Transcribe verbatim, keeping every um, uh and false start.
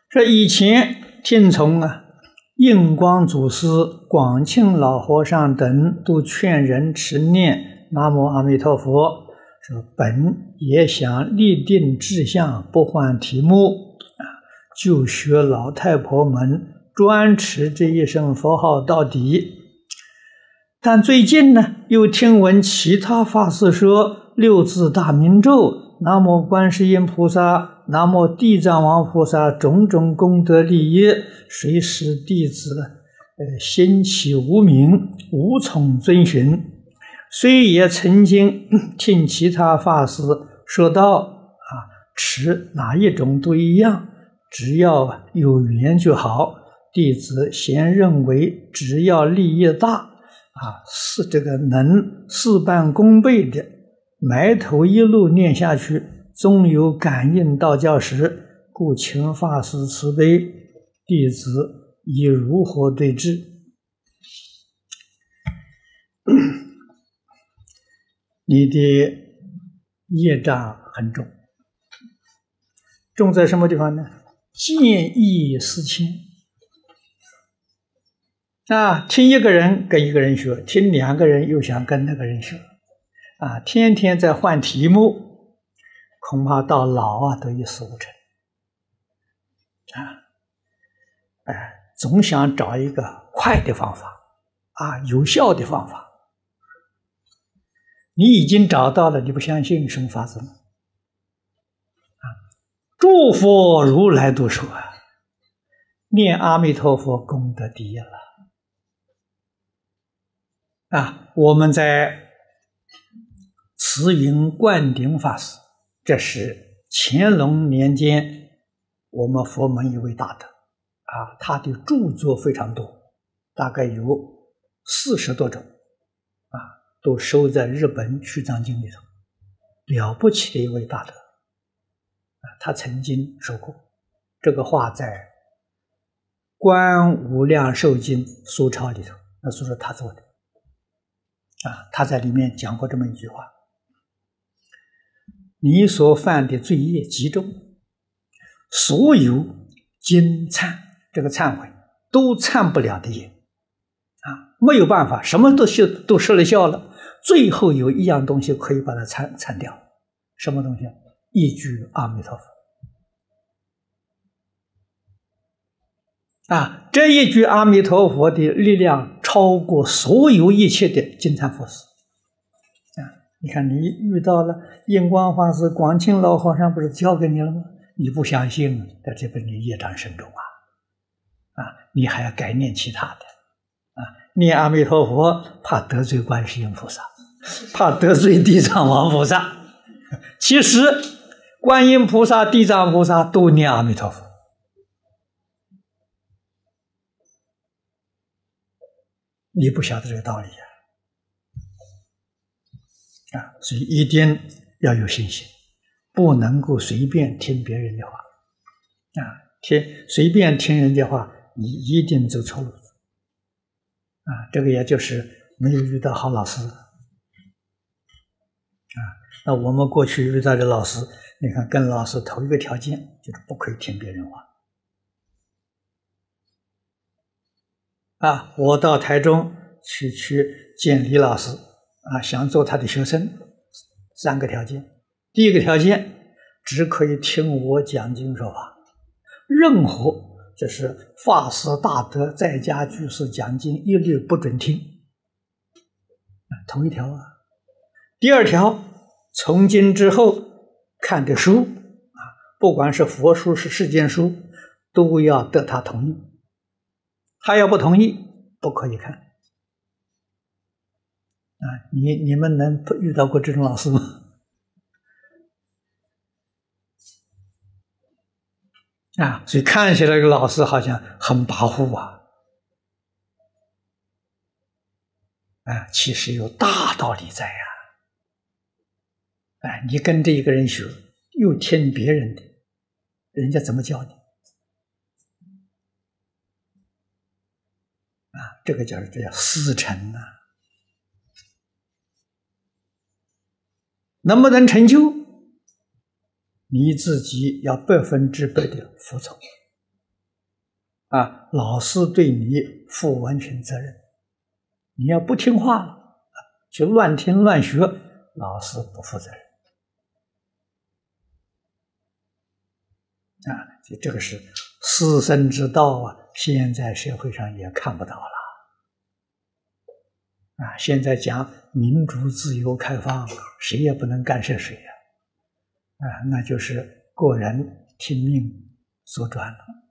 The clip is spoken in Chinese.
说以前听从啊，印光祖师、广庆老和尚等都劝人持念南无阿弥陀佛，说本也想立定志向，不换题目啊，就学老太婆们专持这一声佛号到底。但最近呢，又听闻其他法师说六字大明咒、南无观世音菩萨、南无地藏王菩萨种种功德利益，谁使弟子呃心起无明，无从遵循。虽也曾经听其他法师说到啊，持哪一种都一样，只要有缘就好。弟子先认为，只要利益大啊，是这个能事半功倍的，埋头一路念下去，终有感应道教时，故请法师慈悲，弟子以如何对治？你的业障很重，重在什么地方呢？见异思迁啊，听一个人跟一个人学，听两个人又想跟那个人学啊，天天在换题目，恐怕到老啊都一事无成啊！哎，总想找一个快的方法啊，有效的方法。你已经找到了，你不相信什么法子呢？啊，诸佛如来都说啊，念阿弥陀佛功德第一了啊！我们在慈云灌顶法师，这是乾隆年间我们佛门一位大德啊，他的著作非常多，大概有四十多种啊，都收在日本虚藏经里头，了不起的一位大德啊！他曾经说过这个话，在《观无量寿经》疏钞里头，那是说他做的啊，他在里面讲过这么一句话：你所犯的罪业极重，所有经忏这个忏悔都忏不了的业啊，没有办法，什么都是都失了效了，最后有一样东西可以把它忏忏掉，什么东西？一句阿弥陀佛啊！这一句阿弥陀佛的力量超过所有一切的经忏佛事啊！你看，你遇到了印光法师、广庆老和尚，不是教给你了吗？你不相信，在这边你业障深重啊！啊，你还要改念其他的啊！念阿弥陀佛，怕得罪观世音菩萨，怕得罪地藏王菩萨。其实，观音菩萨、地藏菩萨都念阿弥陀佛。你不晓得这个道理呀、啊，啊，所以一定要有信心，不能够随便听别人的话，啊，听随便听人家话，你一定走错路子，啊，这个也就是没有遇到好老师，啊，那我们过去遇到的老师，你看跟老师头一个条件就是不可以听别人话。啊，我到台中去去见李老师啊，想做他的学生，三个条件。第一个条件，只可以听我讲经说法，任何就是法师大德在家居士讲经，一律不准听。头一条啊。第二条，从今之后看的书啊，不管是佛书是世间书，都要得他同意。他要不同意，不可以看。啊，你你们能遇到过这种老师吗？啊，所以看起来这个老师好像很跋扈啊，啊，其实有大道理在呀。哎，你跟这一个人学，又听别人的，人家怎么教你？啊，这个叫这叫师承啊，能不能成就？你自己要百分之百的服从啊，老师对你负完全责任。你要不听话了，就乱听乱学，老师不负责任。啊，就这个是师生之道啊，现在社会上也看不到了。啊，现在讲民主、自由、开放，谁也不能干涉谁呀！啊，那就是个人听命所转了。